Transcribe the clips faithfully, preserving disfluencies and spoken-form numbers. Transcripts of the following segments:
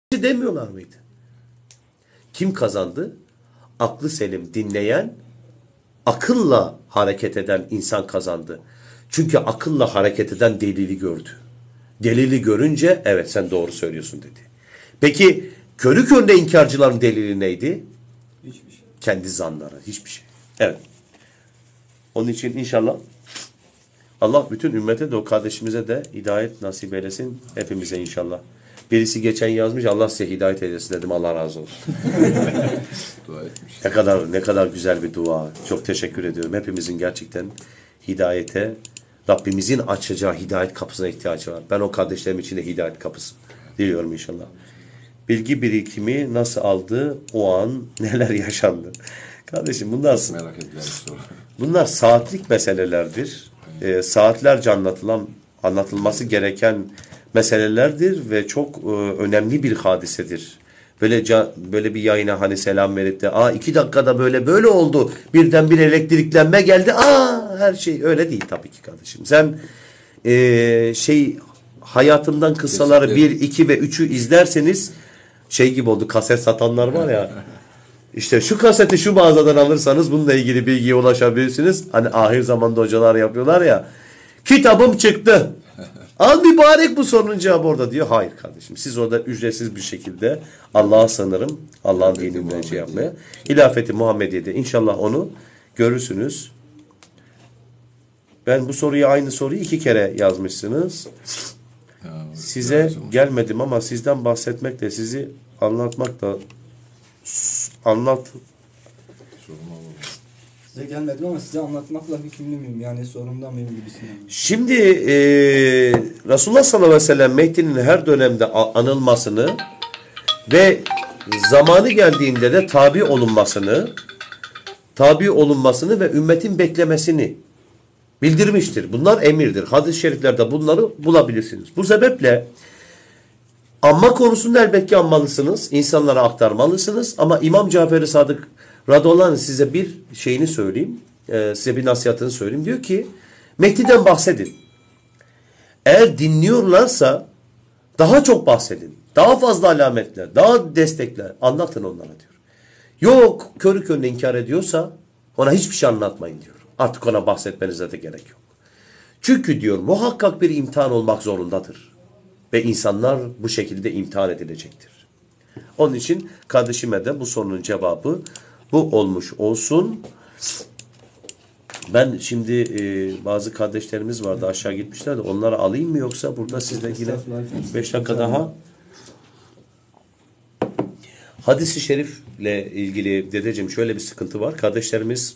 demiyorlar mıydı? Kim kazandı? Aklı selim dinleyen, akılla hareket eden insan kazandı. Çünkü akılla hareket eden delili gördü. Delili görünce evet sen doğru söylüyorsun dedi. Peki körü körüne inkarcıların delili neydi? Hiçbir şey. Kendi zanları, hiçbir şey. Evet. Onun için inşallah Allah bütün ümmete de o kardeşimize de hidayet nasip eylesin. Hepimize inşallah. Birisi geçen yazmış, Allah size hidayet eylesin dedim. Allah razı olsun. Dua etmiş. Ne kadar ne kadar güzel bir dua. Çok teşekkür ediyorum. Hepimizin gerçekten hidayete, Rabbimizin açacağı hidayet kapısına ihtiyacı var. Ben o kardeşlerim için de hidayet kapısı diliyorum inşallah. Bilgi birikimi nasıl aldı? O an neler yaşandı? Kardeşim bunlar Merak edilen soru. bunlar saatlik meselelerdir. Ee, saatlerce anlatılan anlatılması gereken meselelerdir ve çok e, önemli bir hadisedir. Böyle ca, böyle bir yayına hani selam verip de aa iki dakikada böyle böyle oldu. Birden bir elektriklenme geldi. Aa her şey öyle değil tabii ki kardeşim. Sen e, şey hayatımdan kıssaları Kesinlikle. bir, iki ve üçü izlerseniz şey gibi oldu, kaset satanlar var ya. İşte şu kaseti şu mağazadan alırsanız bununla ilgili bilgiye ulaşabilirsiniz. Hani ahir zamanda hocalar yapıyorlar ya. Kitabım çıktı. Al mübarek bu sorunun cevabı orada diyor. Hayır kardeşim. Siz orada ücretsiz bir şekilde Allah'a sanırım. Allah'ın dininden şey yapmaya. Hilafeti Muhammediye'de inşallah onu görürsünüz. Ben bu soruyu aynı soruyu iki kere yazmışsınız. Ya, Size gelmedim ama sizden bahsetmek de sizi anlatmak da anlat. Sorun olur. Size gelmedim ama size anlatmakla hükümlü müyüm? Yani sorumda mıyım gibisinden. Şimdi e, Resulullah sallallahu aleyhi ve sellem Mehdi'nin her dönemde anılmasını ve zamanı geldiğinde de tabi olunmasını tabi olunmasını ve ümmetin beklemesini bildirmiştir. Bunlar emirdir. Hadis-i şeriflerde bunları bulabilirsiniz. Bu sebeple anma konusunda elbette anmalısınız. İnsanlara aktarmalısınız. Ama İmam Cafer-i Sadık radıyallahu anh size bir şeyini söyleyeyim. E, size bir nasihatını söyleyeyim. Diyor ki Mehdi'den bahsedin. Eğer dinliyorlarsa daha çok bahsedin. Daha fazla alametler, daha destekler anlatın onlara diyor. Yok körü körüne inkar ediyorsa ona hiçbir şey anlatmayın diyor. Artık ona bahsetmenize de gerek yok. Çünkü diyor muhakkak bir imtihan olmak zorundadır. Ve insanlar bu şekilde imtihan edilecektir. Onun için kardeşime de bu sorunun cevabı bu olmuş olsun. Ben şimdi e, bazı kardeşlerimiz vardı aşağı gitmişler de onları alayım mı yoksa burada sizle yine beş dakika daha. Hadis-i şerifle ilgili dedeciğim şöyle bir sıkıntı var. Kardeşlerimiz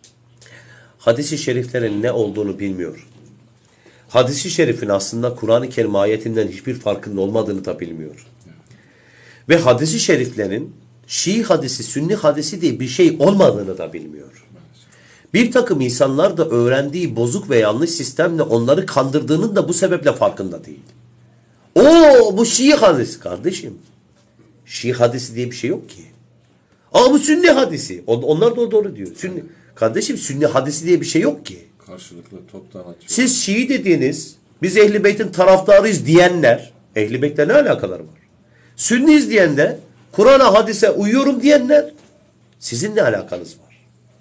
hadis-i şeriflerin ne olduğunu bilmiyor. Hadis-i şerifin aslında Kur'an-ı Kerim ayetinden hiçbir farkının olmadığını da bilmiyor. Ve hadis-i şeriflerin Şii hadisi, Sünni hadisi diye bir şey olmadığını da bilmiyor. Bir takım insanlar da öğrendiği bozuk ve yanlış sistemle onları kandırdığının da bu sebeple farkında değil. Oo bu Şii hadisi kardeşim. Şii hadisi diye bir şey yok ki. Aa bu Sünni hadisi. Onlar da doğru diyor. Sünni. Kardeşim Sünni hadisi diye bir şey yok ki. Karşılıklı toptan atıyor. Siz Şii dediğiniz, biz Ehl-i Beyt'in taraftarıyız diyenler, Ehl-i Beyt'le ne alakaları var? Sünniyiz diyenler, Kur'an'a, hadise uyuyorum diyenler, sizin ne alakanız var?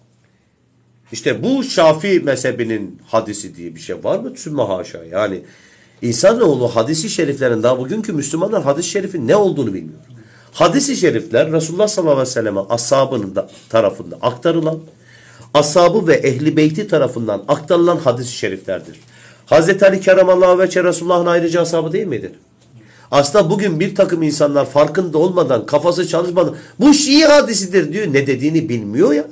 İşte bu Şafii mezhebinin hadisi diye bir şey var mı? Sümme haşa. Yani insanoğlu hadisi şeriflerin daha bugünkü Müslümanlar hadis-i şerifin ne olduğunu bilmiyor. Hadis-i şerifler Resulullah sallallahu aleyhi ve sellem'e ashabının da tarafında aktarılan, ashabı ve ehli beyti tarafından aktarılan hadis-i şeriflerdir. Hazreti Ali Keramallahu Vece Resulullah'ın ayrıca ashabı değil midir? Aslında bugün bir takım insanlar farkında olmadan, kafası çalışmadan bu Şii hadisidir diyor. Ne dediğini bilmiyor ya.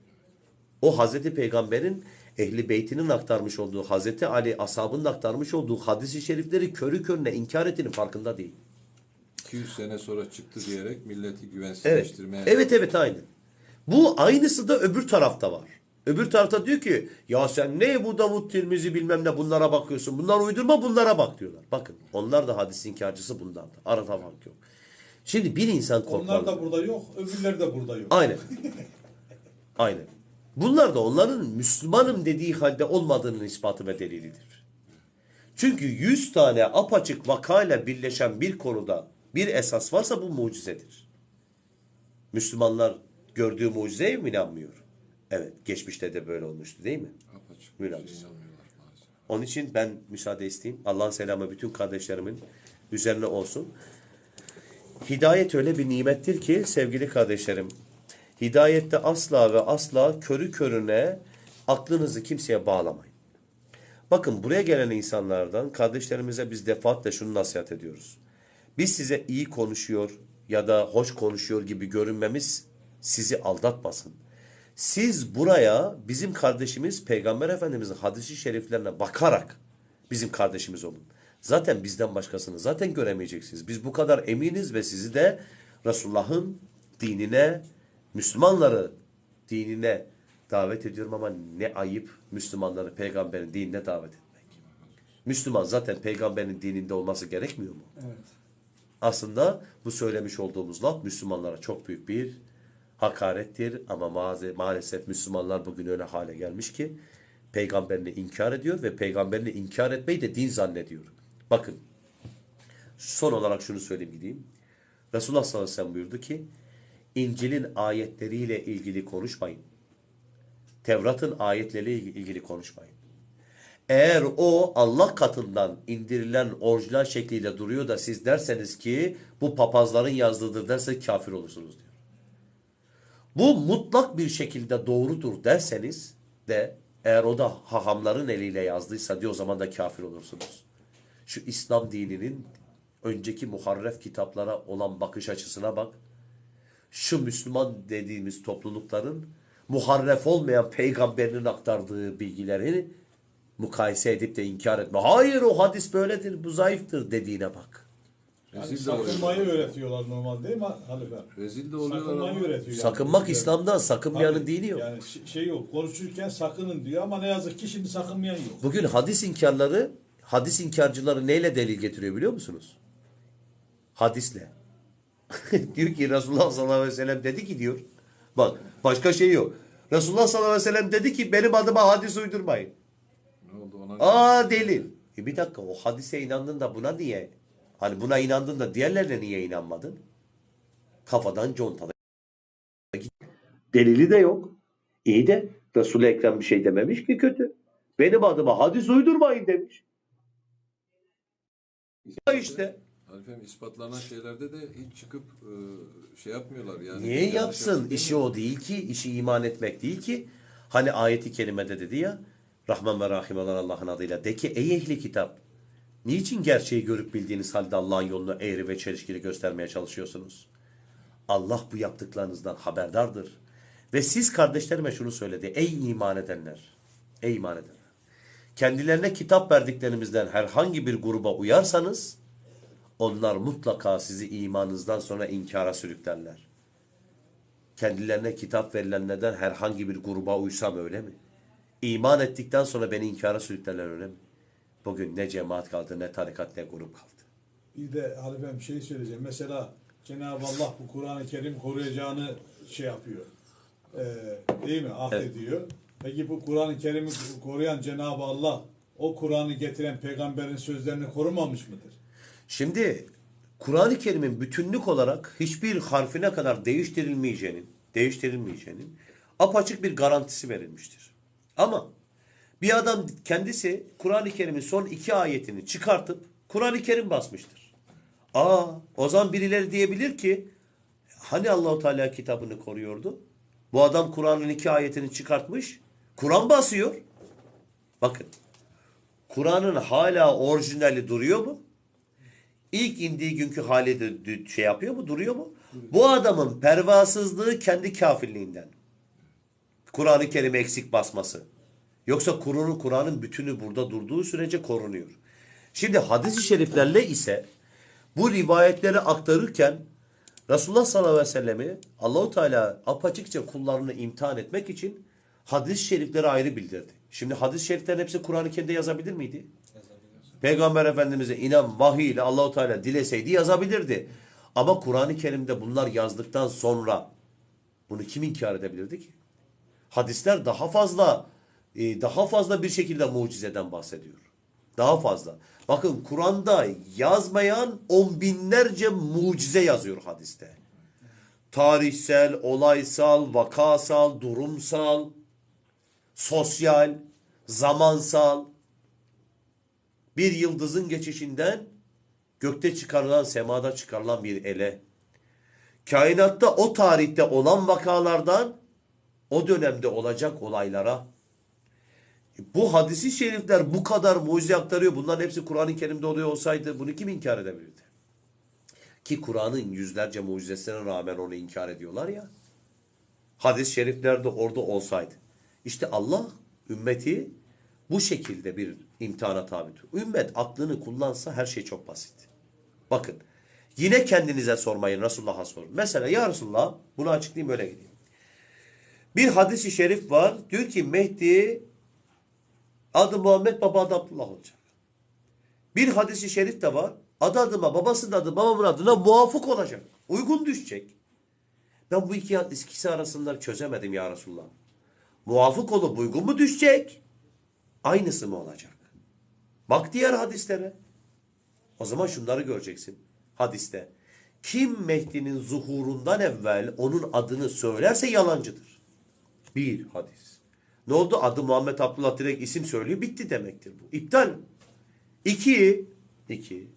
O Hazreti Peygamber'in ehli beytinin aktarmış olduğu, Hazreti Ali ashabının aktarmış olduğu hadis-i şerifleri körü körüne inkar ettiğinin farkında değil. iki yüz sene sonra çıktı diyerek milleti Evet. güvensizleştirmeye. Evet evet aynı. Bu aynısı da öbür tarafta var. Öbür tarafta diyor ki ya sen ne bu Davud Tirmizi bilmem ne bunlara bakıyorsun. Bunlar uydurma bunlara bak diyorlar. Bakın onlar da hadis inkarcısı bundan da. Arada fark yok. Şimdi bir insan korkmalı. Onlar da burada yok, öbürleri de burada yok. Aynen. Aynen. Bunlar da onların Müslümanım dediği halde olmadığının ispatı ve delilidir. Çünkü yüz tane apaçık vakayla birleşen bir konuda Bir esas varsa bu mucizedir. Müslümanlar gördüğü mucizeye mi inanmıyor? Evet. Geçmişte de böyle olmuştu değil mi? Apaçık bir şey Münafık. inanmıyorlar maalesef. Onun için ben müsaade isteyeyim. Allah'ın selamı bütün kardeşlerimin üzerine olsun. Hidayet öyle bir nimettir ki sevgili kardeşlerim. Hidayette asla ve asla körü körüne aklınızı kimseye bağlamayın. Bakın buraya gelen insanlardan kardeşlerimize biz defaatle şunu nasihat ediyoruz. Biz size iyi konuşuyor ya da hoş konuşuyor gibi görünmemiz sizi aldatmasın. Siz buraya bizim kardeşimiz Peygamber Efendimiz'in hadisi şeriflerine bakarak bizim kardeşimiz olun. Zaten bizden başkasını zaten göremeyeceksiniz. Biz bu kadar eminiz ve sizi de Resulullah'ın dinine, Müslümanları dinine davet ediyorum ama ne ayıp Müslümanları peygamberin dinine davet etmek. Müslüman zaten peygamberin dininde olması gerekmiyor mu? Evet. Aslında bu söylemiş olduğumuz laf Müslümanlara çok büyük bir hakarettir ama maalesef Müslümanlar bugün öyle hale gelmiş ki peygamberini inkar ediyor ve peygamberini inkar etmeyi de din zannediyor. Bakın son olarak şunu söyleyeyim gideyim. Resulullah sallallahu aleyhi ve sellem buyurdu ki İncil'in ayetleriyle ilgili konuşmayın. Tevrat'ın ayetleriyle ilgili konuşmayın. Eğer o Allah katından indirilen orijinal şekliyle duruyor da siz derseniz ki bu papazların yazdığıdır derse kafir olursunuz diyor. Bu mutlak bir şekilde doğrudur derseniz de eğer o da hahamların eliyle yazdıysa diyor o zaman da kafir olursunuz. Şu İslam dininin önceki muharref kitaplara olan bakış açısına bak. Şu Müslüman dediğimiz toplulukların muharref olmayan peygamberinin aktardığı bilgilerini mukayese edip de inkar etme. Hayır o hadis böyledir, bu zayıftır dediğine bak. Yani Rezil de oluyorlar. sakınmayı öğretiyorlar normal değil mi Halife? Rezil de oluyorlar Sakınmayı ama öğretiyor. Yani. Sakınmak Evet. İslam'dan, sakınmayanın Tabii, dini yok. Yani ş- şey yok, konuşurken sakının diyor ama ne yazık ki şimdi sakınmayan yok. Bugün hadis inkarları, hadis inkarcıları neyle delil getiriyor biliyor musunuz? Hadisle. Diyor ki Resulullah sallallahu aleyhi ve sellem dedi ki diyor. Bak başka şey yok. Resulullah sallallahu aleyhi ve sellem dedi ki benim adıma hadis uydurmayın. ne oldu ona? Aa delil. E bir dakika o hadise inandın da buna niye? Hani buna inandın da diğerlerine niye inanmadın? Kafadan contada. Delili de yok. İyi de Resul-i Ekrem bir şey dememiş ki kötü. Benim adıma hadis uydurmayın demiş. Ya işte. Halifem ispatlanan şeylerde de hiç çıkıp e, şey yapmıyorlar yani. Niye Yanlış yapsın? yaptı İşi demiyor. o değil ki. İşi iman etmek değil ki. Hani ayeti kerimede dedi ya. Rahman ve Rahim olan Allah'ın adıyla. De ki ey ehli kitap. Niçin gerçeği görüp bildiğiniz halde Allah'ın yolunu eğri ve çelişkili göstermeye çalışıyorsunuz? Allah bu yaptıklarınızdan haberdardır. Ve siz kardeşlerime şunu söyledi. Ey iman edenler. Ey iman edenler. Kendilerine kitap verdiklerimizden herhangi bir gruba uyarsanız onlar mutlaka sizi imanınızdan sonra inkara sürüklerler. Kendilerine kitap verilenlerden herhangi bir gruba uysam öyle mi? İman ettikten sonra beni inkara sürüklerler öyle mi? Bugün ne cemaat kaldı, ne tarikat, ne grup kaldı. Bir de Halifem bir şey söyleyeceğim. Mesela Cenab-ı Allah bu Kur'an-ı Kerim koruyacağını şey yapıyor. Ee, değil mi? Ahdediyor. Peki bu Kur'an-ı Kerim'i koruyan Cenab-ı Allah o Kur'an'ı getiren peygamberin sözlerini korumamış mıdır? Şimdi Kur'an-ı Kerim'in bütünlük olarak hiçbir harfine kadar değiştirilmeyeceğinin, değiştirilmeyeceğinin apaçık bir garantisi verilmiştir. Ama bir adam kendisi Kur'an-ı Kerim'in son iki ayetini çıkartıp Kur'an-ı Kerim basmıştır. Aa, o zaman birileri diyebilir ki hani Allahu Teala kitabını koruyordu? Bu adam Kur'an'ın iki ayetini çıkartmış, Kur'an basıyor. Bakın, Kur'an'ın hala orijinali duruyor mu? İlk indiği günkü hali de şey yapıyor mu, duruyor mu? Bu adamın pervasızlığı kendi kafirliğinden. Kur'an-ı Kerim'e eksik basması. Yoksa Kur'an'ın Kur'an'ın bütünü burada durduğu sürece korunuyor. Şimdi hadis-i şeriflerle ise bu rivayetleri aktarırken Resulullah sallallahu aleyhi ve sellem'i Allahu Teala apaçıkça kullarını imtihan etmek için hadis-i şerifleri ayrı bildirdi. Şimdi hadis-i şeriflerin hepsi Kur'an-ı Kerim'de yazabilir miydi? Peygamber Efendimiz'e inen vahiy ile Allahu Teala dileseydi yazabilirdi. Ama Kur'an-ı Kerim'de bunlar yazdıktan sonra bunu kim inkar edebilirdi ki? Hadisler daha fazla daha fazla bir şekilde mucizeden bahsediyor. Daha fazla. Bakın Kur'an'da yazmayan on binlerce mucize yazıyor hadiste. Tarihsel, olaysal, vakasal, durumsal, sosyal, zamansal. Bir yıldızın geçişinden gökte çıkarılan, semada çıkarılan bir ele. Kainatta o tarihte olan vakalardan o dönemde olacak olaylara. Bu hadis-i şerifler bu kadar mucize aktarıyor. Bunların hepsi Kur'an-ı Kerim'de oluyor olsaydı bunu kim inkar edebilirdi? Ki Kur'an'ın yüzlerce mucizesine rağmen onu inkar ediyorlar ya. Hadis-i şerifler de orada olsaydı. İşte Allah ümmeti bu şekilde bir imtihana tabi tutuyor. Ümmet aklını kullansa her şey çok basit. Bakın yine kendinize sormayın, Resulullah'a sorun. Mesela ya Resulullah, bunu açıklayayım öyle gideyim. Bir hadis-i şerif var. Diyor ki Mehdi adı Muhammed, baba adı Abdullah olacak. Bir hadis-i şerif de var. Adı adıma, babasının adı babamın adına muvafık olacak. Uygun düşecek. Ben bu iki hadis ikisi arasında çözemedim ya Resulullah. Muvafık olup uygun mu düşecek? Aynısı mı olacak? Bak diğer hadislere. O zaman şunları göreceksin hadiste. Kim Mehdi'nin zuhurundan evvel onun adını söylerse yalancıdır. Bir hadis. Ne oldu? Adı Muhammed Abdullah direkt isim söylüyor. Bitti demektir bu. İptal. İki. İki.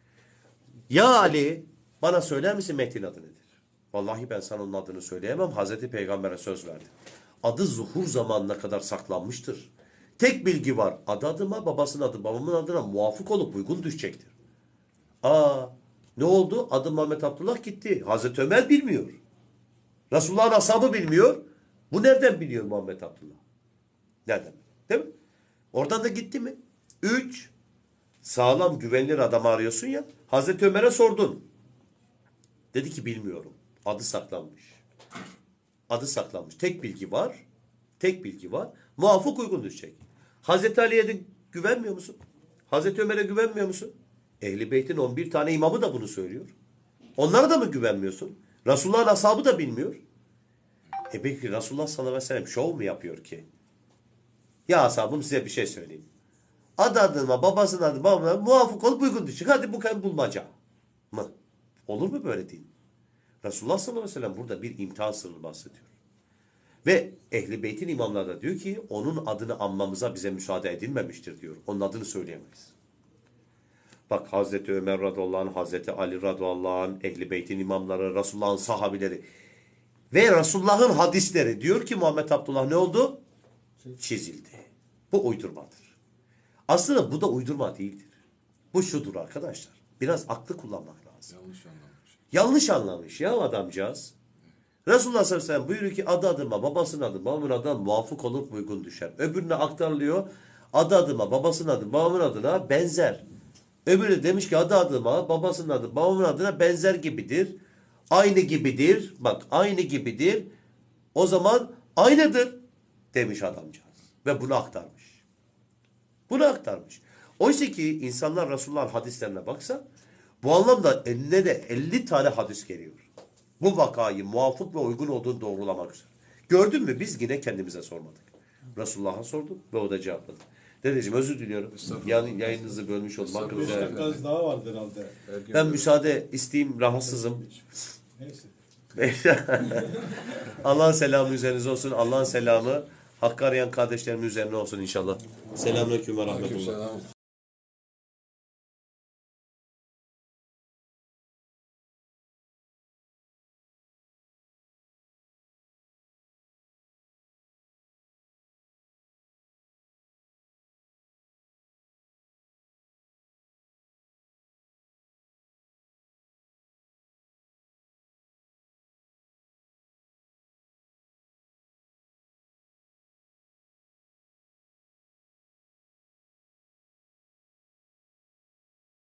Ya Ali bana söyler misin Mehdi'nin adı nedir? Vallahi ben sana onun adını söyleyemem. Hazreti Peygamber'e söz verdi. Adı zuhur zamanına kadar saklanmıştır. Tek bilgi var. Adı adıma, babasının adı babamın adına muvafık olup uygun düşecektir. Aa, ne oldu? Adı Muhammed Abdullah gitti. Hazreti Ömer bilmiyor. Resulullah'ın ashabı bilmiyor. Bu nereden biliyor Muhammed Abdullah? Nereden? Değil mi? Oradan da gitti mi? Üç, sağlam güvenilir adamı arıyorsun ya. Hazreti Ömer'e sordun. Dedi ki bilmiyorum. Adı saklanmış. Adı saklanmış. Tek bilgi var. Tek bilgi var. Muvafık uygun düşecek. Hazreti Ali'ye de güvenmiyor musun? Hazreti Ömer'e güvenmiyor musun? Ehl-i Beyt'in on bir tane imamı da bunu söylüyor. Onlara da mı güvenmiyorsun? Resulullah'ın ashabı da bilmiyor. E peki Resulullah sallallahu aleyhi ve sellem şov mu yapıyor ki? Ya ashabım size bir şey söyleyeyim. Adı adına, babasının adı, babamın adı muvafık olup uygun düşecek. Hadi bu kadar bulmaca mı? Olur mu böyle değil? Resulullah sallallahu aleyhi ve sellem burada bir imtihan sırrını bahsediyor. Ve Ehl-i Beyt'in imamları da diyor ki onun adını anmamıza bize müsaade edilmemiştir diyor. Onun adını söyleyemeyiz. Bak Hazreti Ömer radıyallahu anh, Hazreti Ali radıyallahu anh, Ehl-i Beyt'in imamları, Resulullah'ın sahabileri ve Resulullah'ın hadisleri diyor ki Muhammed Abdullah ne oldu? Çizildi. Bu uydurmadır. Aslında bu da uydurma değildir. Bu şudur arkadaşlar. Biraz aklı kullanmak lazım. Yanlış anlamış. Yanlış anlamış ya adamcağız. Resulullah sallallahu aleyhi ve sellem buyuruyor ki adı adıma, babasının adı, babamın adına muvafık olup uygun düşer. Öbürüne aktarılıyor. Adı adıma, babasının adı, babamın adına benzer. Öbürü demiş ki adı adıma, babasının adı, babamın adına benzer gibidir. Aynı gibidir. Bak aynı gibidir. O zaman aynıdır demiş adamcağız. Ve bunu aktarmış. Bunu aktarmış. Oysa ki insanlar Resulullah'ın hadislerine baksa bu anlamda eline de elli tane hadis geliyor. Bu vakayı muvafık ve uygun olduğunu doğrulamak üzere. Gördün mü? Biz yine kendimize sormadık. Resulullah'a sorduk ve o da cevapladı. Dedeciğim özür diliyorum. Yani yayınınızı bölmüş oldum. Hakkınızı Beş helal edin. dakikası daha vardır herhalde. Herkes Ben öyle. müsaade isteyeyim. Rahatsızım. Neyse. Allah'ın selamı üzerinize olsun. Allah'ın selamı Hakkı arayan kardeşlerimin üzerine olsun inşallah. Selamünaleyküm ve rahmetullah. Aleykümselam.